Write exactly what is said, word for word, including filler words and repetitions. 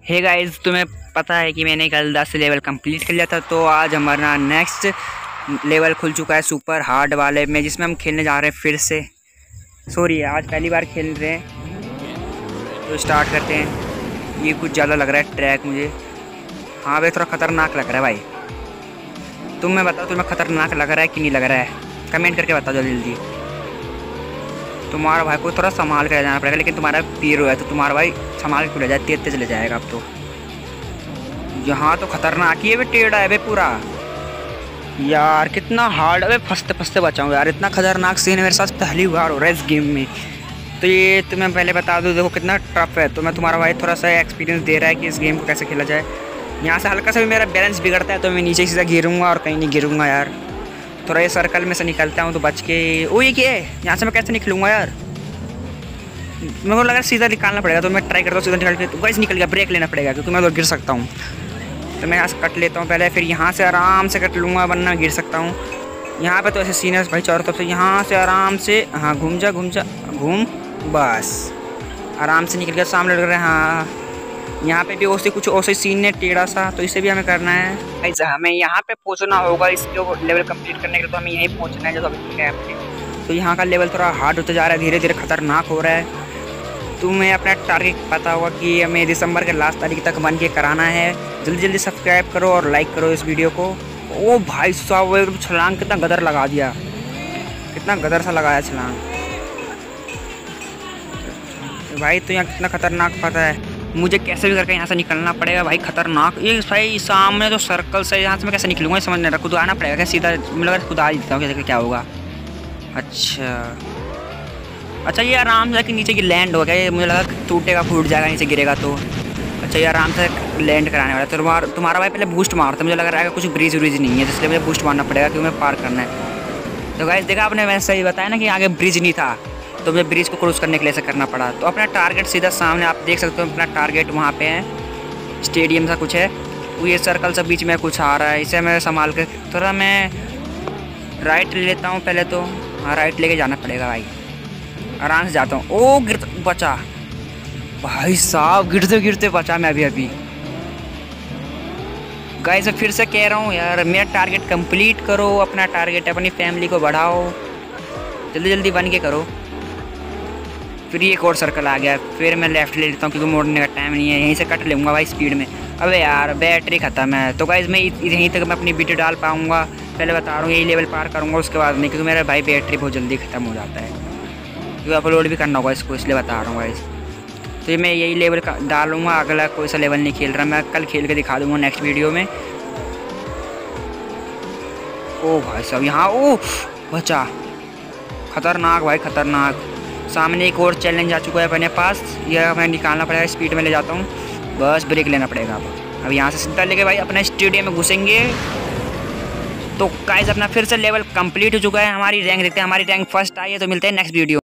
Hey guys, तुम्हें पता है कि मैंने कल दस लेवल कंप्लीट कर लिया था। तो आज हमारा नेक्स्ट लेवल खुल चुका है सुपर हार्ड वाले में, जिसमें हम खेलने जा रहे हैं फिर से। सॉरी, आज पहली बार खेल रहे हैं। तो स्टार्ट करते हैं। ये कुछ ज़्यादा लग रहा है ट्रैक मुझे। हाँ भाई, थोड़ा ख़तरनाक लग रहा है भाई। तुम मैं बताओ, तुम्हें ख़तरनाक लग रहा है कि नहीं लग रहा है? कमेंट करके बताओ जल्दी जल्दी। तुम्हारा भाई को थोड़ा संभाल कर जाना पड़ेगा, लेकिन तुम्हारा पीरो है तो तुम्हारा भाई संभाल के ले जाए, तेज तेज ले जाएगा। अब तो यहाँ तो खतरनाक ही है, टेढ़ा है बे पूरा। यार कितना हार्ड है, फंसते फंसते बचाऊँ यार। इतना खतरनाक सीन मेरे साथ पहली बार हो रहा है इस गेम में। तो ये तुम्हें पहले बता दूँ, देखो कितना टफ है। तो मैं तुम्हारा भाई थोड़ा सा एक्सपीरियंस दे रहा है कि इस गेम को कैसे खेला जाए। यहाँ से हल्का सा भी मेरा बैलेंस बिगड़ता है तो मैं नीचे सीधा गिरूँगा और कहीं नहीं गिरूँगा यार। थोड़ा ये सर्कल में से निकलता हूँ तो बच के। ओ ये क्या है? यहाँ से मैं कैसे निकलूँगा यार? मेरे को लगा सीधा निकालना पड़ेगा, तो मैं ट्राई करता हूँ सीधा निकल के। तो गाइस निकल गया, ब्रेक लेना पड़ेगा क्योंकि मैं तो गिर सकता हूँ। तो मैं यहाँ से कट लेता हूँ पहले, फिर यहाँ से आराम से कट लूँगा वरना गिर सकता हूँ। यहाँ पे तो ऐसे सीन है भाई चारों तरफ से। यहाँ से आराम से, हाँ घूम जा घूम जा घूम, बस आराम से निकल गया। सामने लग रहा है, हाँ यहाँ पे भी वैसे कुछ वैसे सीन है टेढ़ा सा, तो इसे भी हमें करना है। गाइस हमें यहाँ पे पहुँचना होगा, इसको लेवल कंप्लीट करने के लिए। तो हमें यहीं पहुँचना है जो अभी कैंप पे। तो यहाँ का लेवल थोड़ा हार्ड होता जा रहा है, धीरे धीरे खतरनाक हो रहा है। तुम्हें अपना टारगेट पता होगा कि हमें दिसंबर के लास्ट तारीख तक बन के कराना है। जल्दी जल्दी सब्सक्राइब करो और लाइक करो इस वीडियो को। ओ भाई साहब, वो छलांग कितना गदर लगा दिया, कितना गदर सा लगाया छलांग भाई। तो यहाँ कितना खतरनाक पता है मुझे, कैसे भी करके यहाँ से निकलना पड़ेगा भाई। खतरनाक ये भाई सामने जो सर्कल से, यहाँ से मैं कैसे निकलूँगा समझ नहीं रहा। खुद आना पड़ेगा क्या सीधा? मुझे लगा खुद आ देता हूँ, कैसे क्या होगा। अच्छा अच्छा, ये आराम से जाके नीचे की लैंड हो गया। ये मुझे लगा टूटेगा फूट जाएगा नीचे गिरेगा तो। अच्छा, ये आराम से लैंड कराने वाला है। तो तुम्हारा तुम्हारा भाई पहले बूस्ट मारता, मुझे लग रहा है कुछ ब्रिज व्रिज नहीं है, इसलिए मुझे बूस्ट मारना पड़ेगा क्योंकि मैं पार करना है। तो गाइस देखा आपने, मैंने सही बताया ना कि आगे ब्रिज नहीं था, तो मुझे ब्रिज को क्रॉस करने के लिए ऐसा करना पड़ा। तो अपना टारगेट सीधा सामने आप देख सकते हो। अपना टारगेट वहाँ पे है, स्टेडियम सा कुछ है। वो ये सर्कल सा बीच में कुछ आ रहा है, इसे मैं संभाल कर थोड़ा मैं राइट ले लेता हूँ पहले तो। हाँ राइट लेके जाना पड़ेगा भाई, आराम से जाता हूँ। ओ गिर बचा भाई साहब, गिरते गिरते बचा मैं अभी अभी। गाइस मैं फिर से कह रहा हूँ यार, मेरा टारगेट कंप्लीट करो। अपना टारगेट, अपनी फैमिली को बढ़ाओ, जल्दी जल्दी बन के करो। फिर एक और सर्कल आ गया, फिर मैं लेफ्ट ले लेता हूँ क्योंकि मोड़ने का टाइम नहीं है। यहीं से कट लूँगा भाई स्पीड में। अबे यार बैटरी ख़त्म है। तो गाइस मैं यहीं तक मैं अपनी वीडियो डाल पाऊँगा, पहले बता रहा हूँ। यही लेवल पार करूँगा उसके बाद नहीं, क्योंकि मेरा भाई बैटरी बहुत जल्दी ख़त्म हो जाता है, क्योंकि अपलोड भी करना होगा इसको, इसलिए बता रहा हूँ गाइस। तो ये मैं यही लेवल डालूँगा, अगला कोई सा लेवल नहीं खेल रहा। मैं कल खेल के दिखा दूँगा नेक्स्ट वीडियो में। ओ भाई साहब, यहाँ ओ बचा, खतरनाक भाई खतरनाक। सामने एक और चैलेंज आ चुका है अपने पास, यह हमें निकालना पड़ेगा। स्पीड में ले जाता हूँ, बस ब्रेक लेना पड़ेगा। अब अब यहाँ से सीधा लेके भाई अपने स्टेडियम में घुसेंगे। तो गाइस अपना फिर से लेवल कंप्लीट हो चुका है। हमारी रैंक देखते हैं, हमारी रैंक फर्स्ट आई है। तो मिलते हैं नेक्स्ट वीडियो।